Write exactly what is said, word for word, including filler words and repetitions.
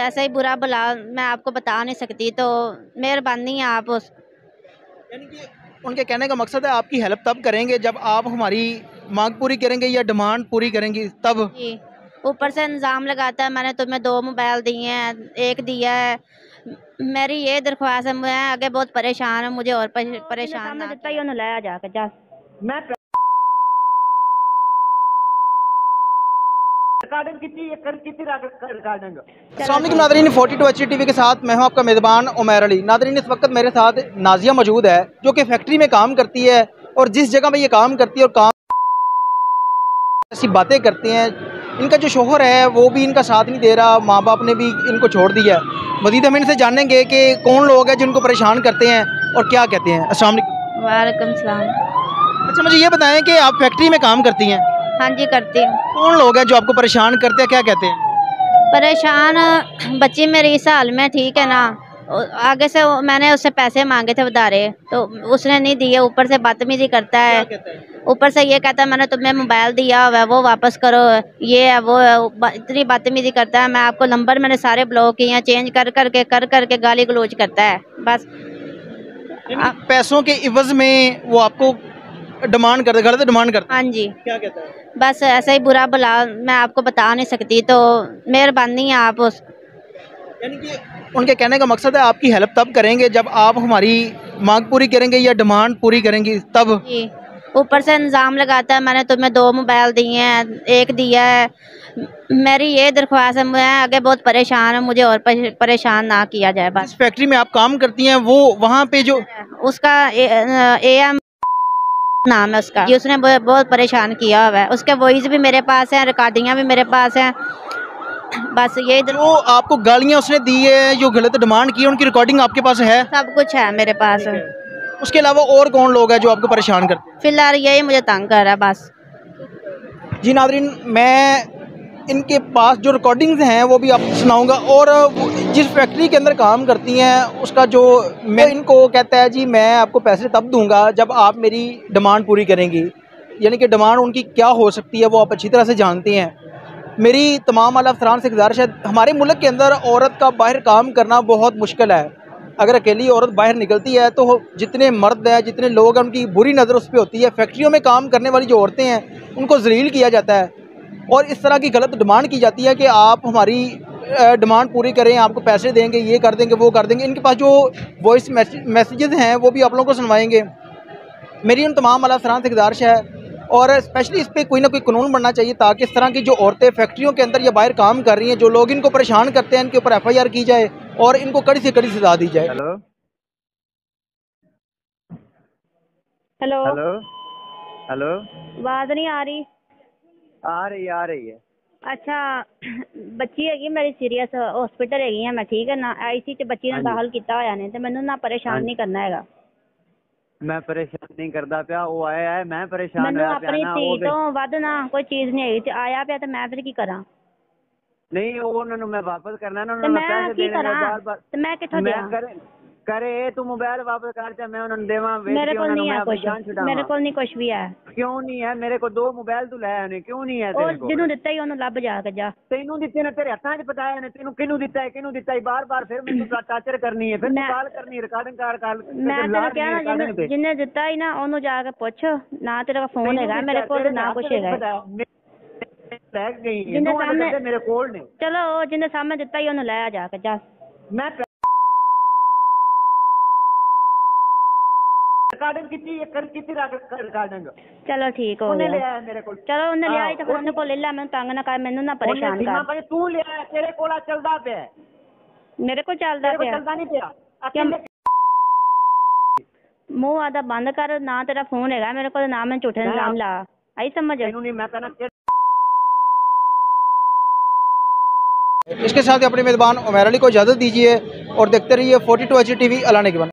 ऐसा ही बुरा भला मैं आपको बता नहीं सकती, तो मेहरबानी है आप उस यानी कि उनके कहने का मकसद है आपकी हेल्प तब करेंगे जब आप हमारी मांग पूरी करेंगे या डिमांड पूरी करेंगी तब। जी। ऊपर से इल्ज़ाम लगाता है मैंने तुम्हें दो मोबाइल दिए हैं, एक दिया है। मेरी ये दरख्वास्त है, मैं आगे बहुत परेशान हूँ, मुझे और परेशान ना किया। लाया जाकर जा मैं अस्सलाम वालेकुम नादरीन, forty two H D TV के साथ मैं हूं आपका मेज़बान उमैर अली। नादरीन, इस वक्त मेरे साथ नाजिया मौजूद है जो कि फैक्ट्री में काम करती है और जिस जगह में ये काम करती है और काम ऐसी बातें करते हैं। इनका जो शोहर है वो भी इनका साथ नहीं दे रहा, माँ बाप ने भी इनको छोड़ दिया है। मज़ीद हम इनसे जानेंगे कि कौन लोग हैं जिनको परेशान करते हैं और क्या कहते हैं। अस्सलाम वालेकुम। वालेकुम सलाम। अच्छा, मुझे ये बताएं कि आप फैक्ट्री में काम करती हैं? हाँ जी, करती हूँ। कौन लोग हैं जो आपको परेशान करते हैं, क्या कहते हैं? परेशान बच्ची मेरी इस हाल में, ठीक है ना। आगे से मैंने उससे पैसे मांगे थे उधारे, तो उसने नहीं दिए। ऊपर से बदतमीजी करता है, ऊपर से ये कहता है मैंने तुम्हें मोबाइल दिया हुआ है वो वापस करो, ये है वो है। इतनी बदतमीजी करता है। मैं आपको नंबर मैंने सारे ब्लॉक किए हैं, चेंज कर करके कर करके गाली गलौज करता है बस। पैसों के इवज में वो आपको डिमांड करते, गलत डिमांड करते? हाँ जी। क्या कहता है? बस ऐसा ही बुरा भला मैं आपको बता नहीं सकती, तो मेहरबानी है आप उस यानी कि उनके कहने का मकसद है आपकी हेल्प तब करेंगे जब आप हमारी मांग पूरी करेंगे या डिमांड पूरी करेंगी तब। जी। ऊपर से इल्ज़ाम लगाता है मैंने तुम्हें दो मोबाइल दिए हैं, एक दिया है। मेरी ये दरख्वास्त है, मैं आगे बहुत परेशान हूँ, मुझे और परेशान ना किया जाए बस। जिस फैक्ट्री में आप काम करती हैं वो वहाँ पे जो उसका ए एम नाम है उसका, ये उसने बहुत परेशान किया हुआ है। उसके वॉइस भी मेरे पास है, रिकॉर्डिंग भी मेरे पास है। बस ये जो आपको गालियाँ उसने दी है, जो गलत डिमांड की है, उनकी रिकॉर्डिंग आपके पास है? सब कुछ है मेरे पास। उसके अलावा और कौन लोग हैं जो आपको परेशान करते हैं? फिलहाल यही मुझे तंग कर रहा है बस। जी नादरीन, मैं इनके पास जो रिकॉर्डिंग्स हैं वो भी आपको सुनाऊंगा। और जिस फैक्ट्री के अंदर काम करती हैं उसका जो मैं इनको कहता है जी मैं आपको पैसे तब दूंगा जब आप मेरी डिमांड पूरी करेंगी। यानी कि डिमांड उनकी क्या हो सकती है वो आप अच्छी तरह से जानते हैं। मेरी तमाम आला अफसरान से गुजारिश है, हमारे मुल्क के अंदर औरत का बाहर काम करना बहुत मुश्किल है। अगर अकेली औरत बाहर निकलती है तो जितने मर्द हैं, जितने लोग हैं, उनकी बुरी नज़र उस पर होती है। फैक्ट्रियों में काम करने वाली जो औरतें हैं उनको ज़लील किया जाता है और इस तरह की गलत डिमांड की जाती है कि आप हमारी डिमांड पूरी करें, आपको पैसे देंगे, ये कर देंगे, वो कर देंगे। इनके पास जो वॉइस मैसेजेस हैं वो भी आप लोगों को सुनवाएंगे। मेरी उन तमाम आला अफसरान से गुजारिश है और स्पेशली इस पर कोई ना कोई कानून बनना चाहिए ताकि इस तरह की जो औरतें फैक्ट्रियों के अंदर या बाहर काम कर रही हैं, जो लोग इनको परेशान करते हैं, इनके ऊपर एफ आई आर की जाए और इनको कड़ी से कड़ी सजा दी जाए। हेलो हेलो हेलो हेलो, आवाज नहीं आ रही? आ रही आ रही है। अच्छा, ਬੱਚੀ ਹੈਗੀ ਮੇਰੀ ਸੀਰੀਅਸ ਹਸਪੀਟਲ ਹੈਗੀ ਆ ਮੈਂ, ਠੀਕ ਹੈ ਨਾ। ਆਈਸੀ ਚ ਬੱਚੀ ਨੂੰ ਦਾਖਲ ਕੀਤਾ ਹੋਇਆ ਨੇ ਤੇ ਮੈਨੂੰ ਨਾ ਪਰੇਸ਼ਾਨ ਨਹੀਂ ਕਰਨਾ ਹੈਗਾ। मैं परेशान नहीं करता पिया, वो आया है, मैं परेशान ਮੈਨੂੰ होया पिया ਆਪਣੀ ना। ਧੀ वो भी ਤੋਂ ਵੱਧ ਨਾ ਕੋਈ ਚੀਜ਼ ਨਹੀਂ ਹੈਗੀ ਤੇ ਆਇਆ ਪਿਆ ਤੇ ਮੈਂ ਫਿਰ ਕੀ ਕਰਾਂ? नहीं, वो उन्होंने मैं वापस करना है ना, ਤੇ उन्होंने ਮੈਂ पैसे ਕੀ देने ਕਰਾਂ? बार बार ਤੇ मैं किथों मैं ਦਿਆਂ? करे करे तू मोबाइल वापस कर चा, मैं उन्होंने देवा मेरे को नहीं है अपनी जान कुछ, छुड़ावा। मेरे को नहीं कुछ भी है। क्यों नहीं है? मेरे को दो मोबाइल तू लाया ने, क्यों नहीं है ਉਹ तेरे को? ਜਿਹਨੂੰ ਦਿੱਤਾ ਹੀ ਉਹਨੂੰ ਲੱਭ ਜਾ ਕੇ ਜਾ। तेनू दिते ने, तेरे हथा च बताया ने, तेनू किनू दिता है, किनू दिता है, बार बार फिर मैं तू टार्चर करनी है, फिर तू कॉल करनी, रिकॉर्डिंग कर कर ਮੈਂ ਤੈਨੂੰ ਕਿਹਾ ਨਾ, ਜਿਹਨੇ ਜਿਹਨੇ ਦਿੱਤਾ ਹੀ ਨਾ ਉਹਨੂੰ ਜਾ ਕੇ ਪੁੱਛ। ਨਾ ਤੇਰੇ ਕੋਲ ਫੋਨ ਹੈਗਾ ਮੇਰੇ ਕੋਲ ਤੇ ਨਾ ਕੁਛ ਹੈਗਾ। लग गई है ਜਿਹਨੇ ਸਾਹਮਣੇ मेरे कोल ने। ਚਲੋ ਉਹ ਜਿਹਨੇ ਸਾਹਮਣੇ ਦਿੱਤਾ ਹੀ ਉਹਨੂੰ ਲੈ ਆ ਜਾ ਕੇ ਜਾ। मैं रिकॉर्डिंग कितनी कर कितनी रिकॉर्डिंग? चलो ठीक हो ਉਹਨੇ गया। ਲਿਆ ਮੇਰੇ ਕੋਲ। ਚਲੋ ਉਹਨੇ ਲਿਆ ਹੀ ਤਾਂ ਫਿਰ ਉਹਨੇ ਕੋਲ ਲੈ ਲੈ, ਮੈਨੂੰ ਤੰਗ ਨਾ ਕਰ, ਮੈਨੂੰ ਨਾ ਪਰੇਸ਼ਾਨ ਕਰ। ਪਰ ਤੂੰ ਲਿਆ, ਤੇਰੇ ਕੋਲ ਆ ਚੱਲਦਾ ਪਿਆ। ਮੇਰੇ ਕੋਲ ਚੱਲਦਾ ਤੇਰੇ ਕੋਲ ਪਿਆ, ਚੱਲਦਾ ਨਹੀਂ ਪਿਆ। ਮੂੰਹ ਆਦਾ ਬੰਦ ਕਰ। ਨਾ ਤੇਰਾ ਫੋਨ ਹੈਗਾ ਮੇਰੇ ਕੋਲ, ਨਾ ਮੈਂ ਝੂਠੇ ਇਲਜ਼ਾਮ ਲਾ। ਆਈ समझ? ਮੈਨੂੰ ਨਹੀਂ, मैं कहना। इसके साथ अपने मेज़बान उमैर अली को इजाज़त दीजिए और देखते रहिए forty two H D T V अलाने के बाद।